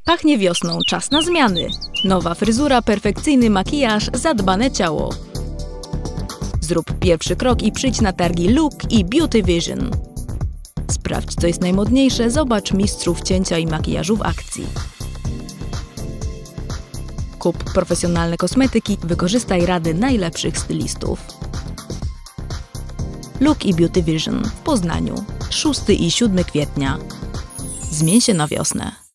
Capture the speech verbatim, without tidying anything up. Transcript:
Pachnie wiosną, czas na zmiany. Nowa fryzura, perfekcyjny makijaż, zadbane ciało. Zrób pierwszy krok i przyjdź na targi Look i Beauty Vision. Sprawdź, co jest najmodniejsze, zobacz mistrzów cięcia i makijażu w akcji. Kup profesjonalne kosmetyki, wykorzystaj rady najlepszych stylistów. Look i Beauty Vision w Poznaniu, szóstego i siódmego kwietnia. Zmień się na wiosnę.